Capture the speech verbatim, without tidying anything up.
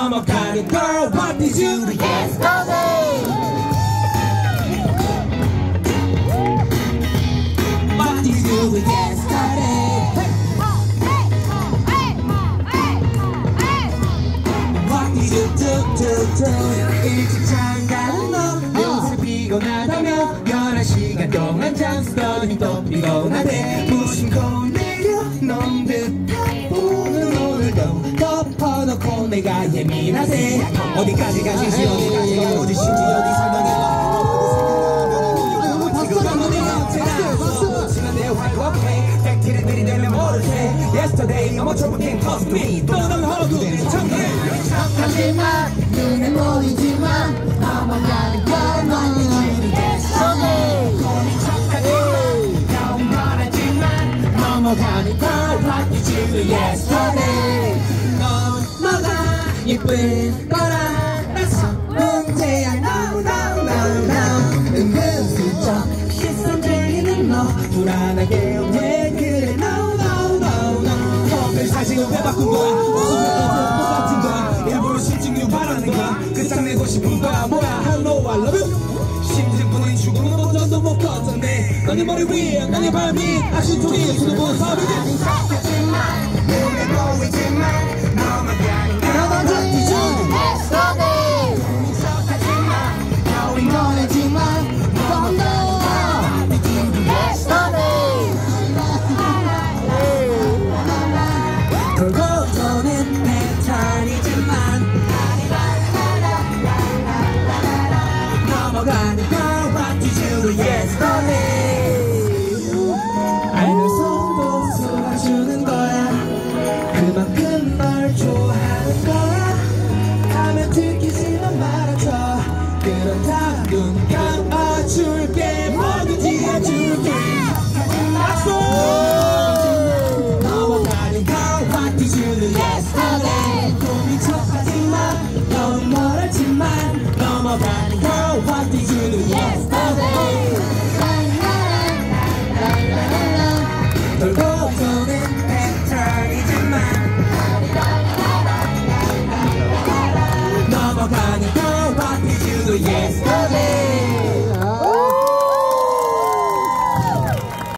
넘어가는 girl what did you do yesterday What did you do yesterday What did you do do do 일찍 장가는 너 요새 피곤하다며 열한 시간 동안 잠수 더니 또 피곤하대 무심코 내려 놓은 듯한 오늘 오늘도 덮어놓고 내가 예민하대 어디까지 가시지 어디까지 가보지 심지 어디 설명해봐 팩트를 들이대면 모르세 Yesterday I'm a trouble can't cause me 또 넌 허구 청해 하지만 눈에 보이지만 넘어가는 걸 많이 Yesterday 고민 척하지만 다운 바라지만 넘어가는 걸 What did you do yesterday 넘어가 예쁜 거라서 문제야 No no no no 은근슬쩍 시선 들리는 너 불안하게 왜 그래 No no no no 컴퓨터 사진을 왜 바꾼 거야 웃음을 떠서 똑같은 거야 일부러 심증류 바라는 거야 끝장내고 싶은 거야 뭐야 Hello I love you 심증뿐인 죽음은 버전도 못 꺼졌네 너네 머리 위에 너네 발 밑 아쉬토리 수도 못 사비지 하지만 눈에 보이지만 넘어가는 걸 What did you do yesterday 척하지만 너인 거래지만 Don't know What did you do yesterday 돌고 도는 패턴이지만 넘어가는 걸 What did you do yesterday 알면 손도 쏟아주는 거야 그만큼 널 좋아하는 거야 하면 들키지만 말아줘 그렇다 눈 감아줄게 뭐든지 해줄게 약속 넘어가는 걸 What did you do yesterday 고민 척하지만 넌 멀었지만 넘어가는 걸 What did you